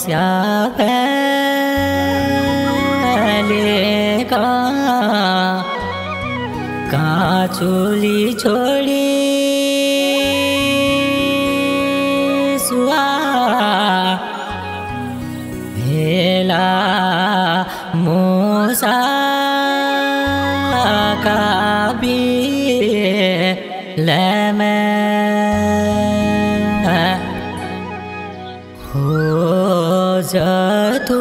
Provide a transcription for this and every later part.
लेगा का चोली छोड़ी सुआ भेला मूसा का भी लमे हो जतु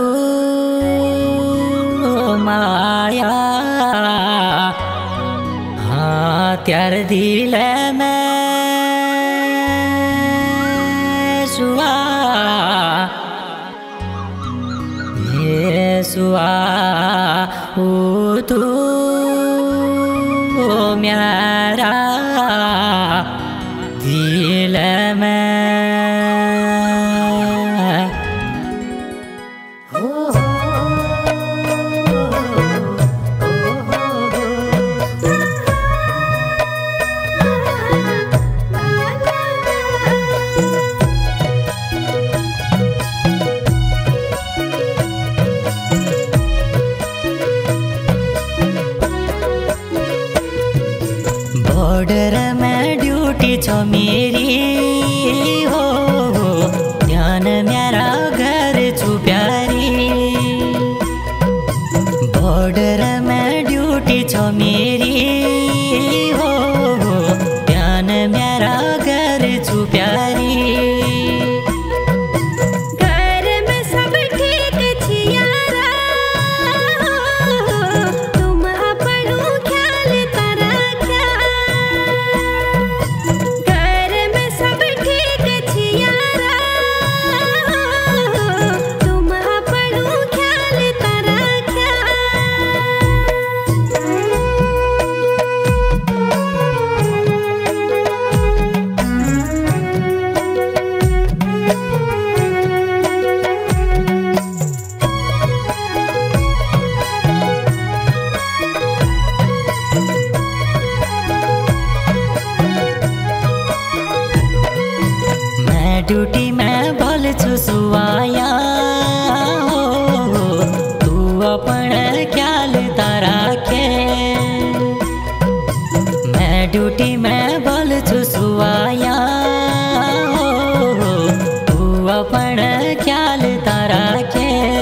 माया त्यार दिल में सुआ ये सुआ तू मेरा दिल में बॉर्डर में ड्यूटी छो मेरी हो ध्यान मेरा घर छू प्यारी बॉर्डर में ड्यूटी छो मेरी हो ध्यान मेरा घर छू प्यारी ड्यूटी में भल छु सुवाया हो तू अपन ख्याल तारा के मैं ड्यूटी में भल छु सुवाया हो तू अपन ख्याल तारा के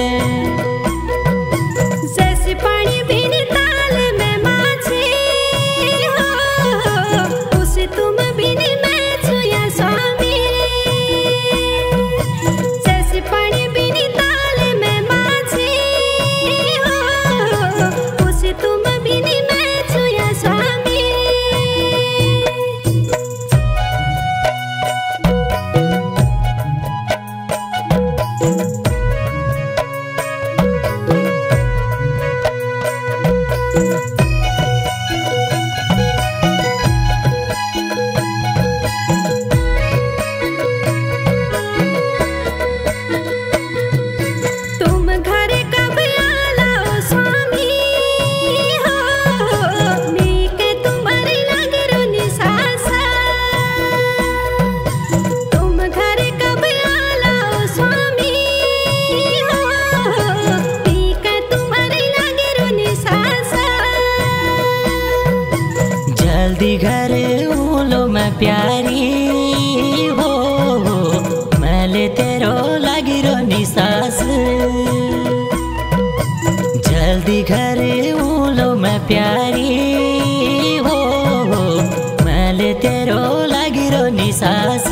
जल्दी घर उलो मैं प्यारी हो मैले तेरो लागि रो निसास जल्दी घर उलो मैं प्यारी हो मैले तेरो लागि रो निसास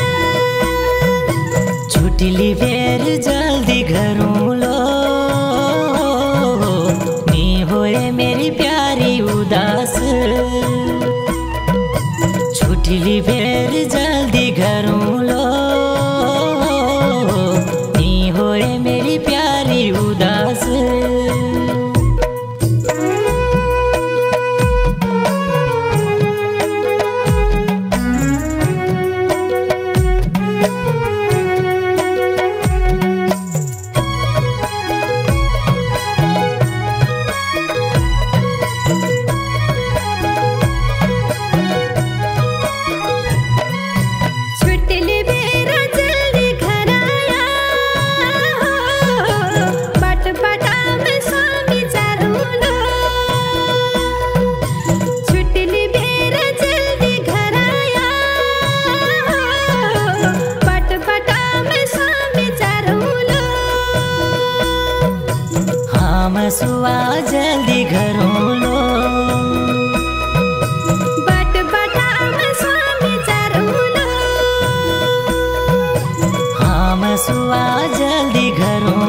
जल्दी घरों लो सुआ जल्दी घरों लो बट बटा में स्वामी चरूलो हाँ सुआ जल्दी घरों